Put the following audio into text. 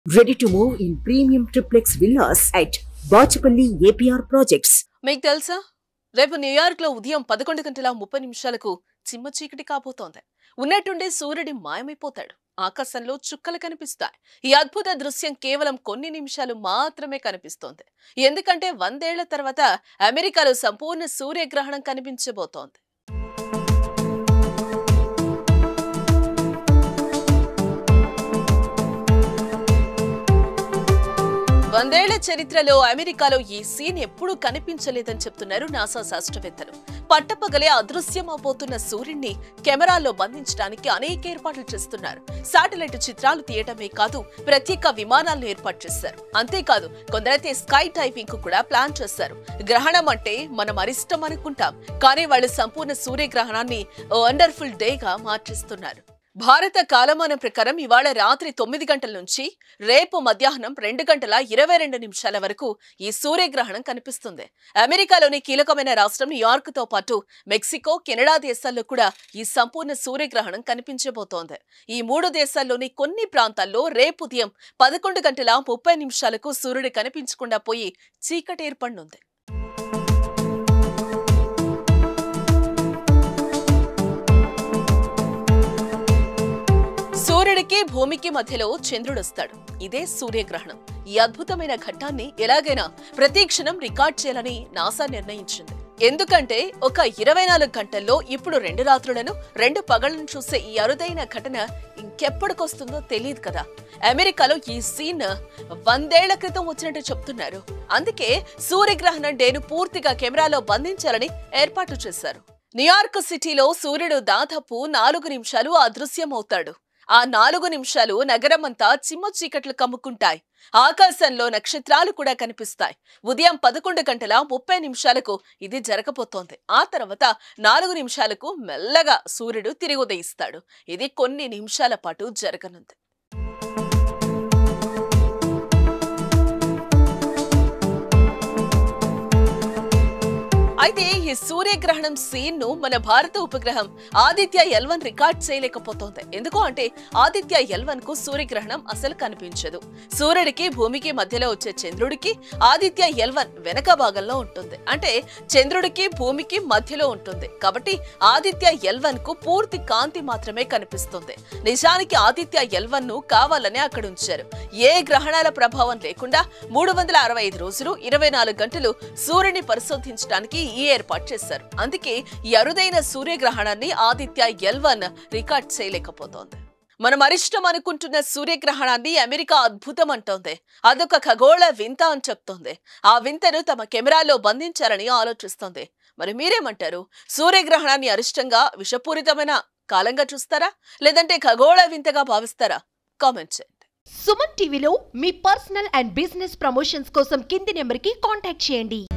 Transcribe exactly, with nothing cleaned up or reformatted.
Ready to move in premium triplex villas at Bachapalli A P R Projects. మీకు తెలుసా రేపు New York లో ఉదయం పదకొండు గంటల ముప్పై నిమిషాలకు చిమ్మ చీకటి కాబోతోంది. ఉన్నట్టుండే సూర్యుడి మాయమైపోతాడు. ఆకాశంలో చుక్కలు కనిపిస్తాయి. ఈ అద్భుత దృశ్యం కేవలం కొన్ని నిమిషాలు మాత్రమే కనిపిస్తోంది. ఎందుకంటే వందేళ్ల తర్వాత అమెరికాలో సంపూర్ణ సూర్యగ్రహణం కనిపించబోతోంది. వందేళ్ల చరిత్రలో అమెరికాలో ఈ సీన్ ఎప్పుడూ కనిపించలేదని చెప్తున్నారు నాసా శాస్త్రవేత్తలు. పట్టపగలే అదృశ్యమవుతున్న సూర్యుడిని కెమెరాల్లో బంధించడానికి అనేక ఏర్పాట్లు చేస్తున్నారు. శాటిలైట్ చిత్రాలు తీయటమే కాదు, ప్రత్యేక విమానాలను ఏర్పాటు చేశారు. అంతేకాదు కొందరైతే స్కై డైవింగ్ కు కూడా ప్లాన్ చేశారు. గ్రహణం అంటే మనం అరిష్టం అనుకుంటాం, కానీ వాళ్ళు సంపూర్ణ సూర్యగ్రహణాన్ని వండర్ఫుల్ డేగా మార్చేస్తున్నారు. భారత కాలమానం ప్రకారం ఇవాళ రాత్రి తొమ్మిది గంటల నుంచి రేపు మధ్యాహ్నం రెండు గంటల ఇరవై రెండు నిమిషాల వరకు ఈ సూర్యగ్రహణం కనిపిస్తుంది. అమెరికాలోని కీలకమైన రాష్ట్రం న్యూయార్క్ తో పాటు మెక్సికో, కెనడా దేశాల్లో కూడా ఈ సంపూర్ణ సూర్యగ్రహణం కనిపించబోతోంది. ఈ మూడు దేశాల్లోని కొన్ని ప్రాంతాల్లో రేపు ఉదయం పదకొండు గంటల ముప్పై నిమిషాలకు సూర్యుడు కనిపించకుండా పోయి చీకటి ఏర్పడనుంది. సూర్యుడికి భూమికి మధ్యలో చంద్రుడొస్తాడు. ఇదే సూర్యగ్రహణం. ఈ అద్భుతమైన ఘట్టాన్ని ఎలాగైనా ప్రతి క్షణం రికార్డ్ చేయాలని నాసా నిర్ణయించింది. ఎందుకంటే ఒక ఇరవై నాలుగు గంటల్లో ఇప్పుడు రెండు రాత్రులను రెండు పగళ్లను చూసే ఈ అరుదైన ఘటన ఇంకెప్పటికొస్తుందో తెలియదు కదా. అమెరికాలో ఈ సీన్ వందేళ్ల క్రితం వచ్చినట్టు చెప్తున్నారు. అందుకే సూర్యగ్రహణం డేను పూర్తిగా కెమెరాలో బంధించాలని ఏర్పాటు చేశారు. న్యూయార్క్ సిటీలో సూర్యుడు దాదాపు నాలుగు నిమిషాలు అదృశ్యమవుతాడు. ఆ నాలుగు నిమిషాలు నగరమంతా చిమ్మ చీకట్లు కమ్ముకుంటాయి. ఆకాశంలో నక్షత్రాలు కూడా కనిపిస్తాయి. ఉదయం పదకొండు గంటల ముప్పై నిమిషాలకు ఇది జరగబోతోంది. ఆ తర్వాత నాలుగు నిమిషాలకు మెల్లగా సూర్యుడు తిరిగి ఉదయిస్తాడు. ఇది కొన్ని నిమిషాల పాటు జరగనుంది. అయితే ఈ సూర్యగ్రహణం సీన్ ను మన భారత ఉపగ్రహం ఆదిత్య ఎల్ వన్ రికార్డ్ చేయలేకపోతోంది. ఎందుకు అంటే ఆదిత్య ఎల్ వన్ కు సూర్యగ్రహణం అసలు కనిపించదు. సూర్యుడికి భూమికి మధ్యలో వచ్చే చంద్రుడికి ఆదిత్య ఎల్ వన్ వెనక భాగంలో ఉంటుంది. అంటే చంద్రుడికి భూమికి మధ్యలో ఉంటుంది. కాబట్టి ఆదిత్య ఎల్ వన్ కు పూర్తి కాంతి మాత్రమే కనిపిస్తుంది. నిజానికి ఆదిత్య ఎల్ వన్ ను కావాలని అక్కడ ఉంచారు. ఏ గ్రహణాల ప్రభావం లేకుండా మూడు వందల అరవై ఐదు రోజులు ఇరవై నాలుగు గంటలు సూర్యుని పరిశోధించడానికి ఈ ఏర్పాటు చేశారు. అందుకే ఈ అరుదైన సూర్యగ్రహణాన్ని ఆదిత్య ఎల్ వన్ రికార్డ్ చేయలేకపోతోంది. మనం అరిష్టం అనుకుంటున్న సూర్యగ్రహణాన్ని అమెరికా అద్భుతం అంటోంది. అదొక ఖగోళ వింత అని చెప్తోంది. ఆ వింతను తమ కెమెరాలో బంధించాలని ఆలోచిస్తోంది. మరి మీరేమంటారు? సూర్యగ్రహణాన్ని అరిష్టంగా విషపూరితమైన కాలంగా చూస్తారా, లేదంటే ఖగోళ వింతగా భావిస్తారా? కామెంట్ చేయండి. సుమన్ టీవీలో మీ పర్సనల్ అండ్ బిజినెస్ ప్రమోషన్స్ కోసం కింది నెంబర్కి కాంటాక్ట్ చేయండి.